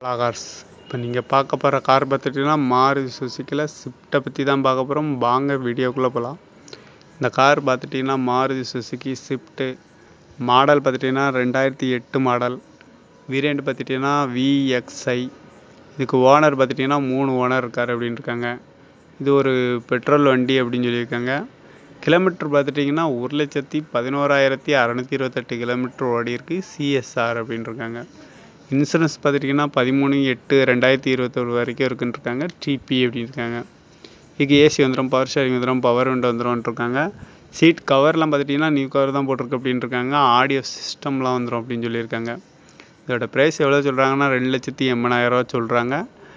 Cars இப்போ நீங்கள் பார்க்க போகிற கார் பார்த்துட்டிங்கன்னா மாருதி சுசுக்கியில் ஸ்விஃப்ட்டை பற்றி தான் பார்க்க போகிறோம். வாங்க வீடியோக்குள்ளே போகலாம். இந்த கார் பார்த்துட்டிங்கன்னா மாருதி சுசுக்கி ஸ்விஃப்ட்டு மாடல் பார்த்துட்டிங்கன்னா 2008 மாடல். வேரியண்ட் பார்த்துட்டிங்கன்னா VXI. இதுக்கு ஓனர் பார்த்துட்டிங்கன்னா 3 ஓனர் இருக்கார் அப்படின்னு இருக்காங்க. இது ஒரு பெட்ரோல் வண்டி அப்படின்னு சொல்லியிருக்காங்க. கிலோமீட்டர் பார்த்துட்டிங்கன்னா 1,11,628 கிலோமீட்டர் ஓடி இருக்குது. CSR அப்படின்னு இருக்காங்க. இன்சூரன்ஸ் பார்த்துட்டிங்கன்னா 13/8/2021 வரைக்கும் இருக்குன்னு இருக்காங்க. TP அப்படின்னு இருக்காங்க. இதுக்கு ஏசி வந்துடும், பவர் ஷேரிங் வந்துடும், பவர் விண்டோ வந்துடும் இருக்காங்க. சீட் கவர்லாம் பார்த்துட்டிங்கன்னா நியூ கவர் தான் போட்டிருக்கு அப்படின்னு இருக்காங்க. ஆடியோ சிஸ்டம்லாம் வந்துடும் அப்படின்னு சொல்லியிருக்காங்க. இதோட ப்ரைஸ் எவ்வளோ சொல்கிறாங்கன்னா 2,80,000 சொல்கிறாங்க.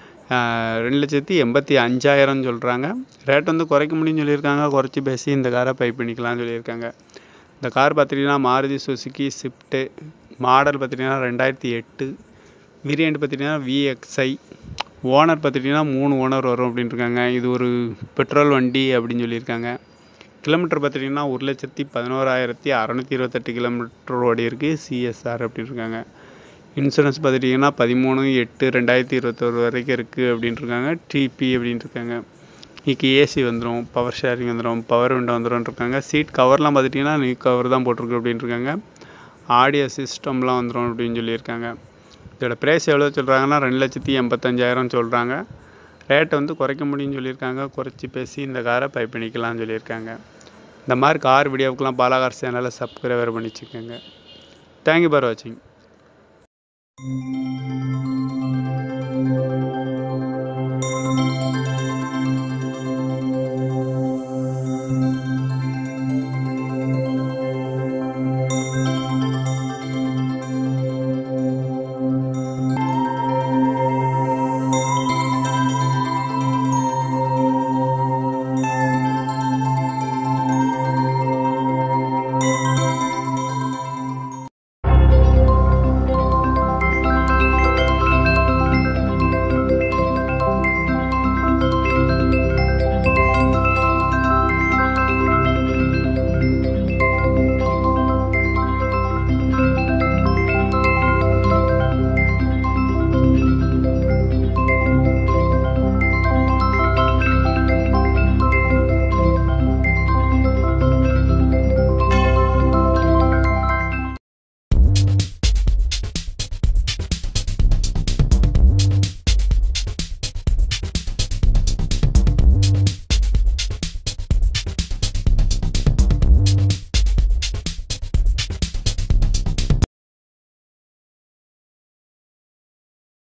2,85,000 சொல்கிறாங்க. ரேட் வந்து குறைக்க முடியும்னு சொல்லியிருக்காங்க. குறைச்சி பேசி இந்த காரை பை பண்ணிக்கலாம்னு சொல்லியிருக்காங்க. இந்த கார் பார்த்துட்டிங்கன்னா மாருதி சுசுக்கி ஸ்விஃப்ட்டு மாடல் பார்த்துட்டிங்கன்னா 2008. வேரியண்ட் பார்த்துட்டிங்கன்னா VXI. ஓனர் பார்த்துட்டிங்கன்னா 3 ஓனர் வரும் அப்படின்னு இருக்காங்க. இது ஒரு பெட்ரோல் வண்டி அப்படின்னு சொல்லியிருக்காங்க. கிலோமீட்டர் பார்த்துட்டிங்கன்னா 1,11,628 கிலோமீட்டர் ஓடி இருக்குது. CSR அப்படின்னு இருக்காங்க. இன்சூரன்ஸ் பார்த்துட்டிங்கன்னா 13/8/2021 வரைக்கும் இருக்குது அப்படின்னு இருக்காங்க. TP அப்படின்னு இருக்காங்க. இதுக்கு ஏசி வந்துடும், பவர் ஷேரிங் வந்துடும், பவர் விண்டோ வந்துடும் இருக்காங்க. சீட் கவர்லாம் பார்த்துட்டிங்கன்னா நியூ கவர் தான் போட்டிருக்கு அப்படின்னு இருக்காங்க. ஆடியோ சிஸ்டம்லாம் வந்துடும் அப்படின்னு சொல்லியிருக்காங்க. இதோட ப்ரைஸ் எவ்வளோ சொல்கிறாங்கன்னா 2,85,000 சொல்கிறாங்க. ரேட்டை வந்து குறைக்க முடியும்னு சொல்லியிருக்காங்க. குறைச்சி பேசி இந்த காரை பை பண்ணிக்கலாம்னு சொல்லியிருக்காங்க. இந்த மாதிரி கார் வீடியோவுக்கெலாம் பாலா கார் சேனலை சப்ஸ்கிரைபர் பண்ணி வச்சுக்கோங்க. தேங்க்யூ ஃபார் வாட்சிங்.